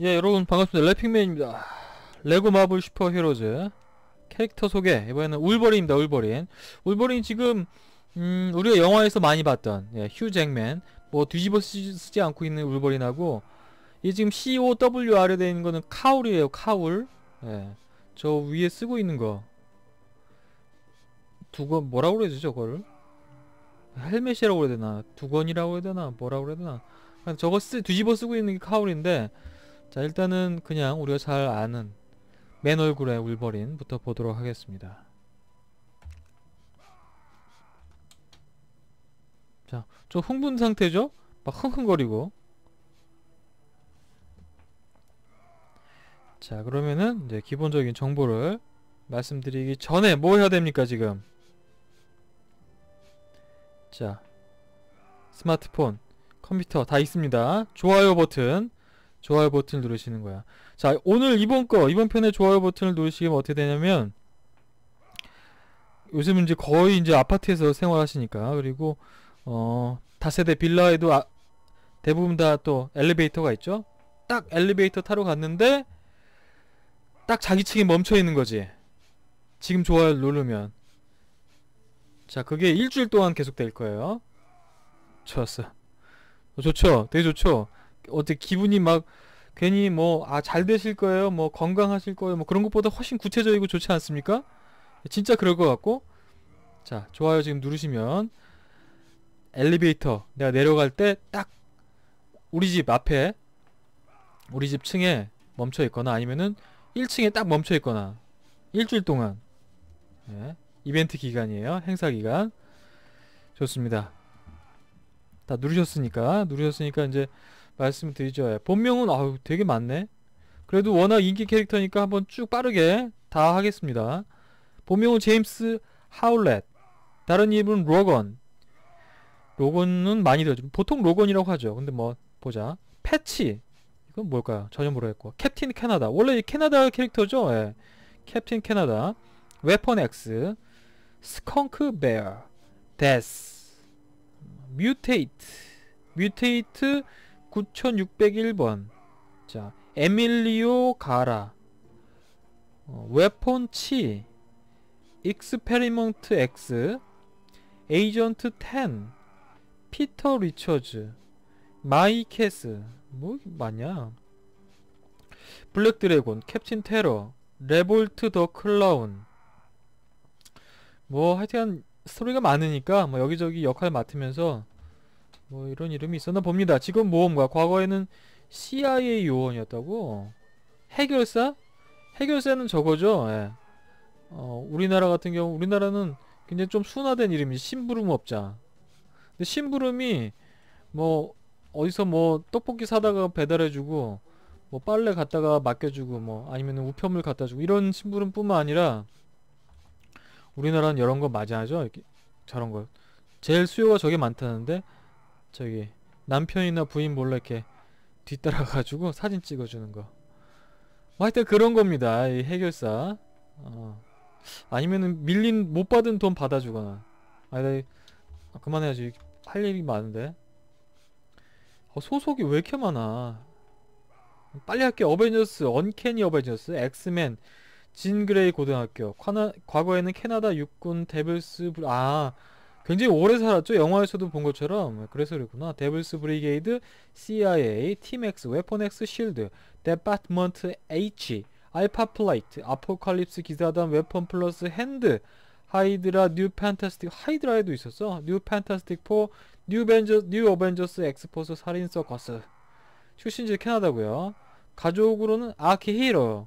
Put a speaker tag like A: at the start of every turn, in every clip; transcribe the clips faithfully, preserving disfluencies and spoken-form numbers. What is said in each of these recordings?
A: 예, 여러분 반갑습니다. 래핑맨입니다. 레고 마블 슈퍼 히어로즈 캐릭터 소개. 이번에는 울버린입니다. 울버린. 울버린 지금 음, 우리가 영화에서 많이 봤던 예, 휴 잭맨 뭐 뒤집어 쓰지, 쓰지 않고 있는 울버린하고, 이 지금 씨 오 더블유 알에 되어 있는 거는 카울이에요. 카울. 예, 저 위에 쓰고 있는 거 두건 뭐라고 그래야 되죠? 저거를 헬멧이라고 그래야 되나, 두건이라고 해야 되나, 뭐라고 그래야 되나. 저거 쓰, 뒤집어 쓰고 있는 게 카울인데, 자 일단은 그냥 우리가 잘 아는 맨 얼굴의 울버린부터 보도록 하겠습니다. 자, 좀 흥분 상태죠? 막 흥흥거리고. 자, 그러면은 이제 기본적인 정보를 말씀드리기 전에 뭐 해야 됩니까 지금? 자, 스마트폰, 컴퓨터 다 있습니다. 좋아요 버튼, 좋아요 버튼을 누르시는 거야. 자, 오늘 이번 거, 이번 편에 좋아요 버튼을 누르시면 어떻게 되냐면, 요즘은 이제 거의 이제 아파트에서 생활하시니까, 그리고 어 다세대 빌라에도 아, 대부분 다 또 엘리베이터가 있죠. 딱 엘리베이터 타러 갔는데 딱 자기 층에 멈춰 있는 거지. 지금 좋아요를 누르면. 자, 그게 일주일 동안 계속될 거예요. 좋았어. 어, 좋죠? 되게 좋죠? 어때, 기분이 막 괜히 뭐 아 잘 되실 거예요, 뭐 건강하실 거예요, 뭐 그런 것보다 훨씬 구체적이고 좋지 않습니까? 진짜 그럴 것 같고. 자, 좋아요 지금 누르시면 엘리베이터 내가 내려갈 때 딱 우리 집 앞에, 우리 집 층에 멈춰 있거나 아니면은 일 층에 딱 멈춰 있거나, 일주일 동안. 네, 이벤트 기간이에요. 행사 기간. 좋습니다. 다 누르셨으니까 누르셨으니까 이제 말씀드리죠. 본명은 아유 되게 많네. 그래도 워낙 인기 캐릭터니까 한번 쭉 빠르게 다 하겠습니다. 본명은 제임스 하울렛, 다른 이름은 로건. 로건은 많이 들었죠. 보통 로건이라고 하죠. 근데 뭐 보자. 패치, 이건 뭘까요? 전혀 모르겠고. 캡틴 캐나다, 원래 캐나다 캐릭터죠. 예. 캡틴 캐나다. 웨폰 X, 스컹크 베어, 데스, 뮤테이트, 뮤테이트 구천육백일 번. 자, 에밀리오 가라, 어, 웨폰 치, 익스페리먼트 X, 에이전트 텐, 피터 리처즈, 마이캐스, 뭐 맞냐? 블랙 드래곤, 캡틴 테러, 레볼트 더 클라운. 뭐 하여튼 스토리가 많으니까 뭐 여기저기 역할 맡으면서 뭐 이런 이름이 있었나 봅니다. 직업 모험가, 과거에는 씨아이에이 요원이었다고. 해결사? 해결사는 저거죠. 예. 어, 우리나라 같은 경우, 우리나라는 굉장히 좀 순화된 이름이 심부름업자. 근데 심부름이 뭐 어디서 뭐 떡볶이 사다가 배달해주고, 뭐 빨래 갖다가 맡겨주고, 뭐 아니면 우편물 갖다주고, 이런 심부름뿐만 아니라 우리나라는 이런 거 많이 하죠. 이렇게 저런 거 제일 수요가 저게 많다는데, 저기 남편이나 부인 몰래 이렇게 뒤따라가지고 사진 찍어주는 거. 뭐 하여튼 그런 겁니다. 이 해결사. 어. 아니면은 밀린 못 받은 돈 받아주거나. 아니, 아, 그만해야지. 할 일이 많은데. 어, 소속이 왜 이렇게 많아. 빨리 할게. 어벤져스, 언캐니 어벤져스, 엑스맨, 진그레이 고등학교, 과나, 과거에는 캐나다 육군 데블스 브리... 아, 굉장히 오래 살았죠. 영화에서도 본 것처럼. 그래서 그랬구나. 데블스 브리게이드, 씨아이에이, 팀 X, 웨폰 X, 실드, 데파트먼트 H, 알파 플레이트, 아포칼립스 기사단, 웨폰 플러스 핸드, 하이드라, 뉴 판타스틱, 하이드라에도 있었어. 뉴 판타스틱 포, 뉴 벤저, 뉴 어벤져스 엑스포스, 살인 서커스. 출신지 캐나다고요. 가족으로는 아키히로,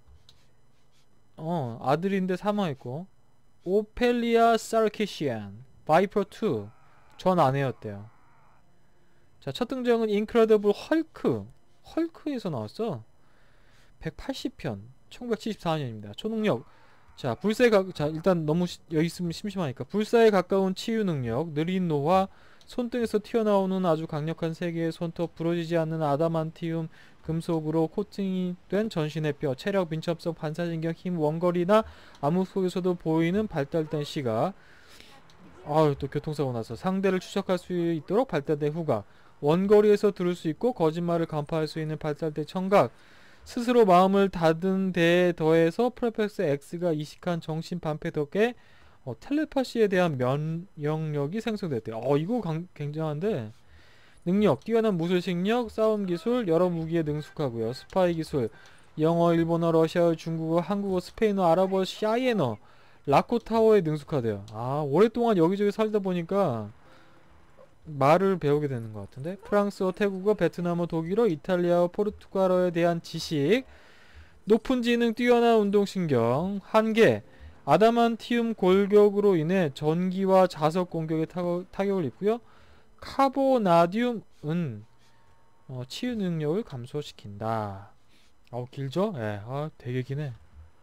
A: 어 아들인데 사망했고, 오펠리아 사르키시안, 바이퍼 투, 전 아내였대요. 자, 첫 등장은 인크레더블 헐크, 헐크에서 나왔어. 백팔십 편, 천구백칠십사 년입니다. 초능력. 자, 불사에 가, 자, 일단 너무 시, 여기 있으면 심심하니까. 불사에 가까운 치유 능력, 느린 노화, 손등에서 튀어나오는 아주 강력한 세 개의 손톱, 부러지지 않는 아다만티움 금속으로 코팅이 된 전신의 뼈, 체력, 민첩성, 반사신경, 힘, 원거리나 암흑 속에서도 보이는 발달된 시각. 아유, 또 교통사고 나서 상대를 추적할 수 있도록 발달된 후각, 원거리에서 들을 수 있고 거짓말을 간파할 수 있는 발달대 청각, 스스로 마음을 닫은 데에 더해서 프레펙스 X가 이식한 정신 반패 덕에 어, 텔레파시에 대한 면역력이 생성됐대요. 어 이거 강, 굉장한데. 능력, 뛰어난 무술식력, 싸움 기술, 여러 무기에 능숙하고요. 스파이 기술, 영어, 일본어, 러시아어, 중국어, 한국어, 스페인어, 아랍어, 샤이에너, 라코타어에 능숙하대요. 아, 오랫동안 여기저기 살다 보니까 말을 배우게 되는 것 같은데. 프랑스어, 태국어, 베트남어, 독일어, 이탈리아어, 포르투갈어에 대한 지식, 높은 지능, 뛰어난 운동신경, 한계, 아다만티움 골격으로 인해 전기와 자석 공격에 타격, 타격을 입고요. 카보나듐은 어, 치유 능력을 감소시킨다. 아우 길죠? 예, 아 되게 기네.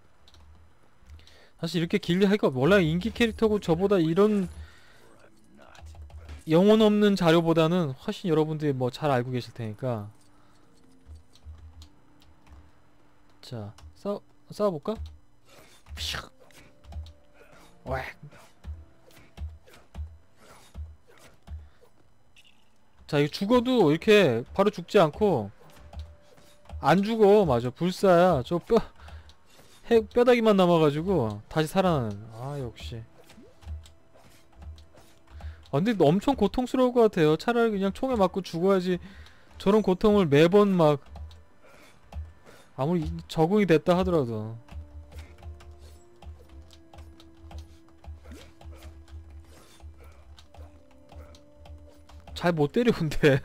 A: 사실 이렇게 길게 하기가 원래 인기 캐릭터고 저보다 이런 영혼 없는 자료보다는 훨씬 여러분들이 뭐 잘 알고 계실 테니까. 자, 싸 싸워볼까? 웩. 자, 이거 죽어도 이렇게 바로 죽지 않고 안 죽어. 맞아, 불사야. 저 뼈 해, 뼈다귀만 남아가지고 다시 살아나는. 아 역시. 아, 근데 엄청 고통스러울 것 같아요. 차라리 그냥 총에 맞고 죽어야지. 저런 고통을 매번 막 아무리 적응이 됐다 하더라도. 잘 못 때려 근데.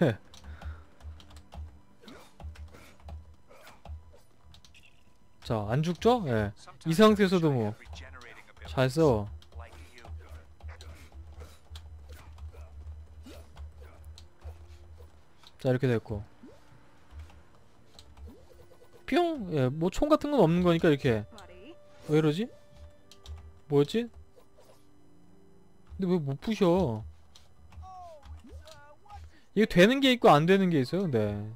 A: 자, 안 죽죠? 예. 이 상태에서도 뭐 잘 써. 자, 이렇게 됐고. 뿅! 예, 뭐 총 같은 건 없는 거니까 이렇게. 왜 이러지? 뭐였지? 근데 왜 못 부셔? 이게 되는 게 있고 안 되는 게 있어요, 근데.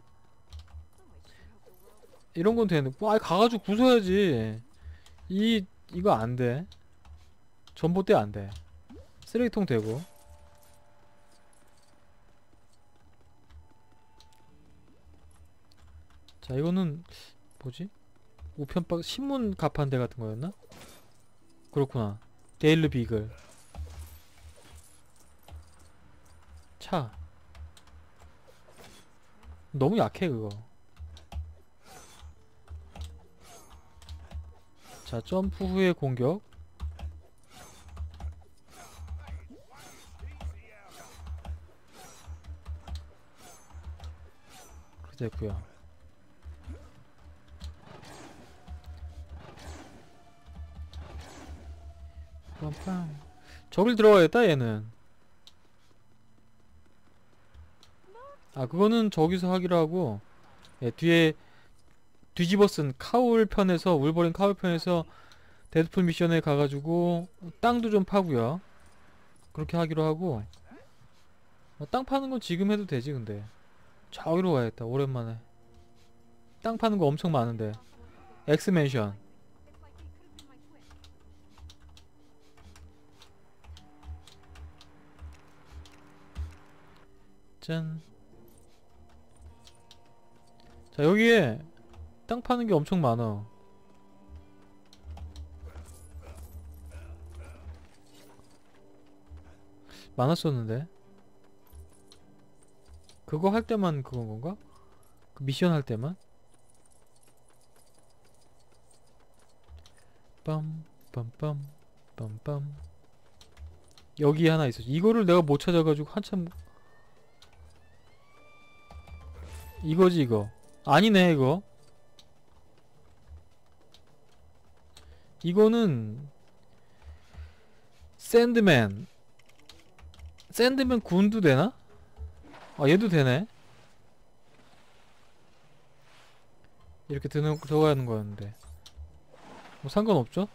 A: 이런 건 되는데, 뭐, 아예 가가지고 부숴야지. 이, 이거 안 돼. 전봇대 안 돼. 쓰레기통 되고. 자, 이거는, 뭐지? 우편박, 신문 가판대 같은 거였나? 그렇구나. 데일리 비글. 차. 너무 약해, 그거. 자, 점프 후의 공격. 그렇게 됐구요. 빰빰. 저길 들어가겠다, 얘는. 아, 그거는 저기서 하기로 하고, 예, 뒤에 뒤집어 쓴 카울 편에서, 울버린 카울 편에서 데드풀 미션에 가가지고 땅도 좀 파고요. 그렇게 하기로 하고. 어, 땅 파는 건 지금 해도 되지. 근데 저기로 가야겠다. 오랜만에 땅 파는 거 엄청 많은데. 엑스맨션. 짠. 자, 여기에 땅 파는 게 엄청 많아. 많았었는데. 그거 할 때만 그건 건가? 그 미션 할 때만? 빰, 빰빰, 빰빰. 여기 하나 있어. 이거를 내가 못 찾아가지고 한참. 이거지, 이거. 아니네, 이거. 이거는 샌드맨. 샌드맨 군도 되나? 아, 얘도 되네. 이렇게 드는, 들어가는 거였는데. 뭐 상관없죠?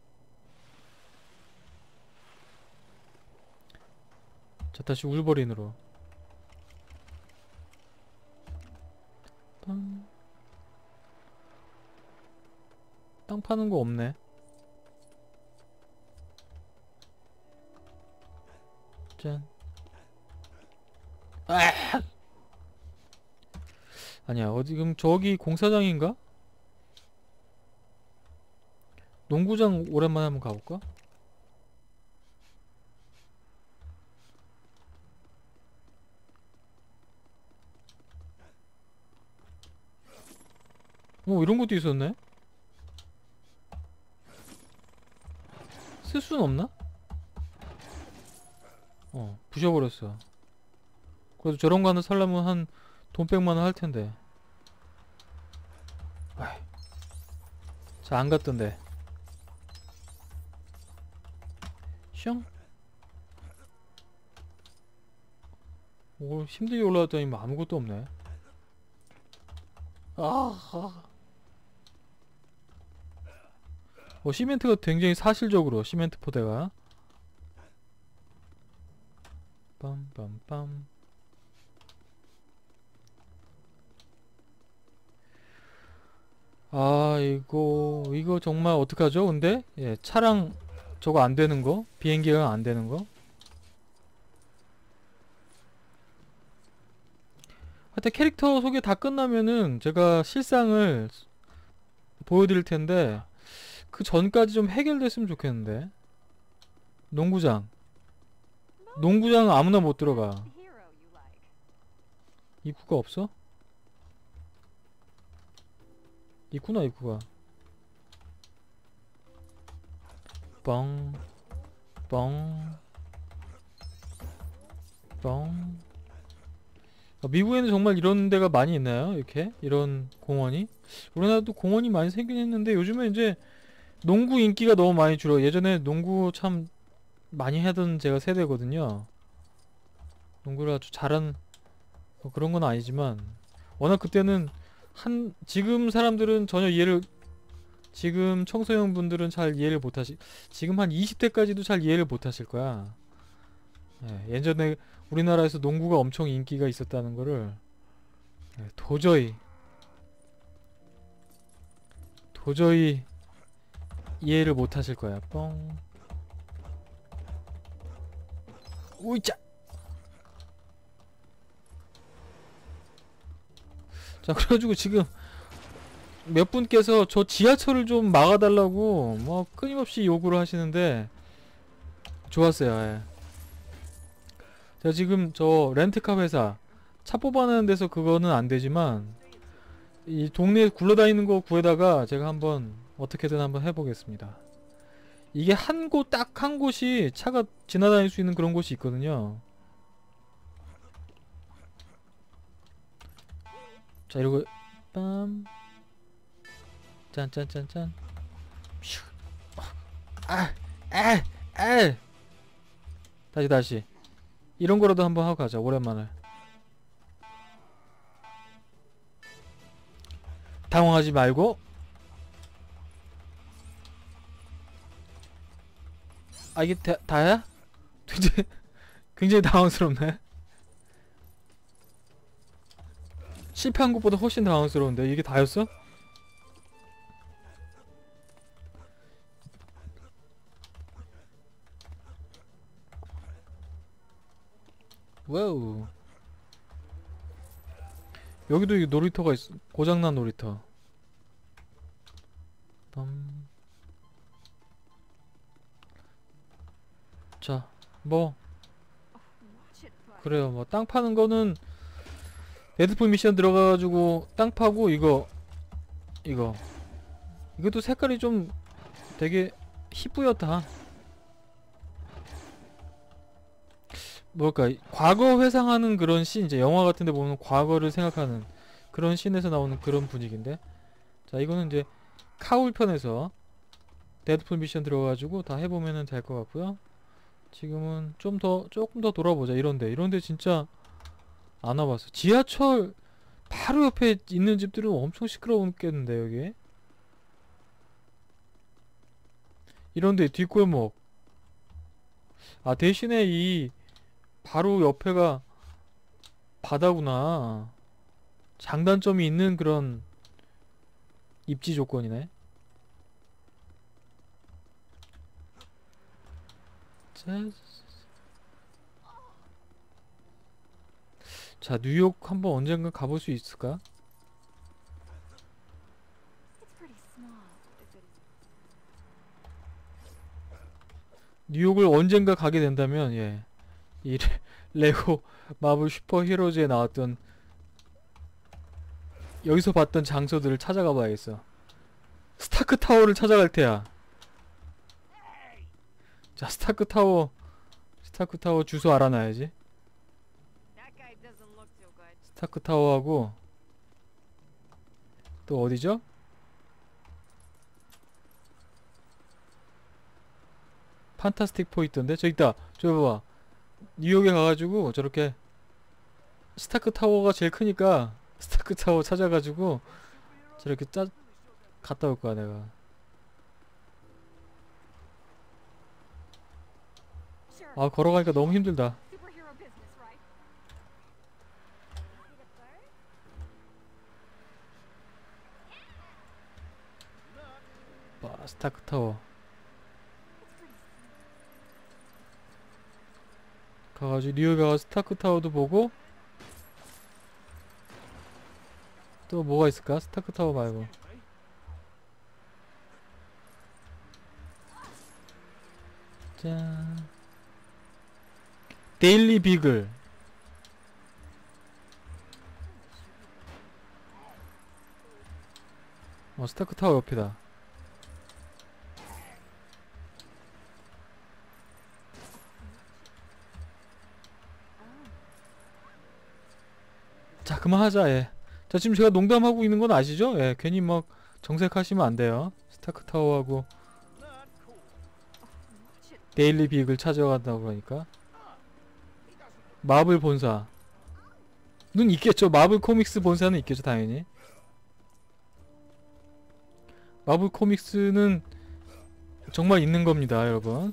A: 자, 다시 울버린으로. 빵. 땅 파는 거 없네. 짠. 아! 아니야, 어디, 지금 저기 공사장인가? 농구장 오랜만에 한번 가볼까? 어, 이런 것도 있었네? 쓸 수는 없나? 어, 부셔버렸어. 그래도 저런 거 하나 살려면 한 돈 백만원 할 텐데. 아이. 자, 안 갔던데. 슝? 오, 힘들게 올라왔더니 뭐 아무것도 없네. 아, 어, 시멘트가 굉장히 사실적으로, 시멘트 포대가. 빰빰빰. 아, 이거, 이거 정말 어떡하죠, 근데? 예, 차량 저거 안 되는 거? 비행기가 안 되는 거? 하여튼 캐릭터 소개 다 끝나면은 제가 실상을 보여드릴 텐데, 그 전까지 좀 해결됐으면 좋겠는데. 농구장. 농구장 아무나 못 들어가. 입구가 없어? 있구나, 입구가. 뻥, 뻥, 뻥. 아, 미국에는 정말 이런 데가 많이 있나요? 이렇게? 이런 공원이? 우리나라도 공원이 많이 생긴 했는데 요즘에 이제 농구 인기가 너무 많이 줄어. 예전에 농구 참 많이 하던 제가 세대거든요. 농구를 아주 잘한 뭐 그런 건 아니지만 워낙 그때는 한 지금 사람들은 전혀 이해를 지금 청소년 분들은 잘 이해를 못하시 지금 한 이십 대까지도 잘 이해를 못하실 거야. 예, 예전에 우리나라에서 농구가 엄청 인기가 있었다는 거를 예, 도저히 도저히 이해를 못하실 거야. 뻥. 오이짜. 자, 그래가지고 지금 몇 분께서 저 지하철을 좀 막아달라고 뭐 끊임없이 요구를 하시는데 좋았어요. 예. 제가 지금 저 렌트카 회사 차 뽑아내는 데서 그거는 안 되지만 이 동네에 굴러다니는 거 구해다가 제가 한번 어떻게든 한번 해보겠습니다. 이게 한 곳 딱 한 곳이 차가 지나다닐 수 있는 그런 곳이 있거든요. 자, 이러고 빰 짠짠짠짠 슈 아! 아! 아! 다시 다시 이런 거라도 한번 하고 가자. 오랜만에. 당황하지 말고. 아, 이게 다, 다야? 굉장히 굉장히 당황스럽네. 실패한 것보다 훨씬 당황스러운데 이게 다였어? 와우. 여기도 이 놀이터가 있어. 고장난 놀이터. 빰. 자, 뭐 그래요. 뭐 땅 파는 거는 데드풀 미션 들어가가지고 땅 파고 이거 이거 이것도 색깔이 좀 되게 희뿌옇다. 뭘까, 과거 회상하는 그런 씬, 이제 영화 같은데 보면 과거를 생각하는 그런 씬에서 나오는 그런 분위기인데. 자, 이거는 이제 카울 편에서 데드풀 미션 들어가가지고 다 해보면은 될 것 같고요. 지금은 좀 더 조금 더 돌아보자. 이런데 이런데 진짜 안 와봤어. 지하철 바로 옆에 있는 집들은 엄청 시끄러웠겠는데 여기. 이런데 뒷골목. 아, 대신에 이 바로 옆에가 바다구나. 장단점이 있는 그런 입지 조건이네. 자, 자, 뉴욕 한번 언젠가 가볼 수 있을까? 뉴욕을 언젠가 가게 된다면 예, 이 레, 레고 마블 슈퍼 히어로즈에 나왔던 여기서 봤던 장소들을 찾아가 봐야겠어. 스타크 타워를 찾아갈 테야. 자, 스타크 타워 스타크 타워 주소 알아놔야지. 스타크 타워하고 또 어디죠? 판타스틱 포 있던데? 저 있다. 저 봐봐. 뉴욕에 가가지고 저렇게 스타크 타워가 제일 크니까 스타크 타워 찾아가지고 저렇게 짜 갔다 올 거야 내가. 아, 걸어가니까 너무 힘들다. 와, 스타크 타워 가가지고 뉴욕에 가서 스타크 타워도 보고 또 뭐가 있을까? 스타크 타워 말고 짠, 데일리 비글. 어, 스타크 타워 옆이다. 자, 그만하자. 예. 자, 지금 제가 농담하고 있는 건 아시죠? 예, 괜히 막 정색하시면 안 돼요. 스타크 타워하고 데일리 빅을 찾아간다고 그러니까. 마블 본사 눈 있겠죠. 마블 코믹스 본사는 있겠죠, 당연히. 마블 코믹스는 정말 있는 겁니다, 여러분.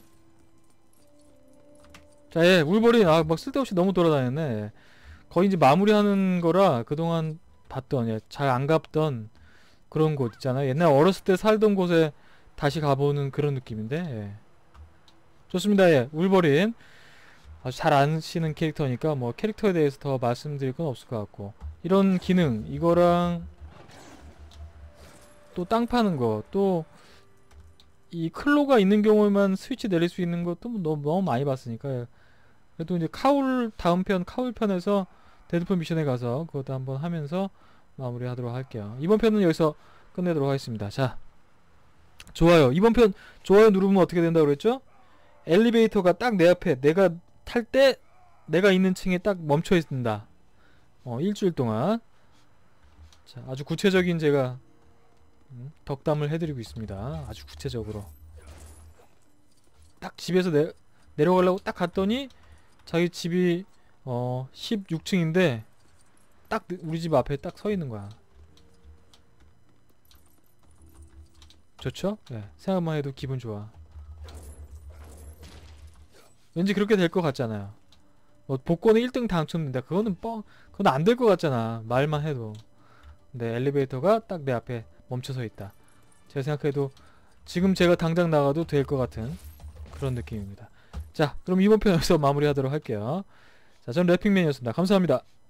A: 자, 예, 울버린. 아, 막 쓸데없이 너무 돌아다녔네. 예. 거의 이제 마무리하는 거라 그동안 봤던, 예, 잘 안 갔던 그런 곳 있잖아요. 옛날 어렸을 때 살던 곳에 다시 가보는 그런 느낌인데, 예. 좋습니다. 예, 울버린 아주 잘 아시는 캐릭터니까 뭐 캐릭터에 대해서 더 말씀드릴 건 없을 것 같고, 이런 기능 이거랑 또 땅 파는 거, 또 이 클로가 있는 경우에만 스위치 내릴 수 있는 것도 너무, 너무 많이 봤으니까. 예. 그래도 이제 카울 다음 편 카울 편에서 데드풀 미션에 가서 그것도 한번 하면서 마무리 하도록 할게요. 이번 편은 여기서 끝내도록 하겠습니다. 자, 좋아요. 이번 편 좋아요 누르면 어떻게 된다고 그랬죠? 엘리베이터가 딱 내 앞에, 내가 탈 때 내가 있는 층에 딱 멈춰 있습니다. 어, 일주일 동안. 자, 아주 구체적인 제가 음, 덕담을 해드리고 있습니다. 아주 구체적으로. 딱 집에서 내, 내려가려고 딱 갔더니 자기 집이 어 십육 층인데 딱 우리 집 앞에 딱 서 있는 거야. 좋죠? 예, 생각만 해도 기분 좋아. 왠지 그렇게 될 것 같잖아요. 뭐 복권에 일 등 당첨된다. 그거는 뻥, 그건 안 될 것 같잖아, 말만 해도. 근데 엘리베이터가 딱 내 앞에 멈춰서 있다. 제가 생각해도 지금 제가 당장 나가도 될 것 같은 그런 느낌입니다. 자, 그럼 이번 편 여기서 마무리하도록 할게요. 자, 전 래핑맨이었습니다. 감사합니다.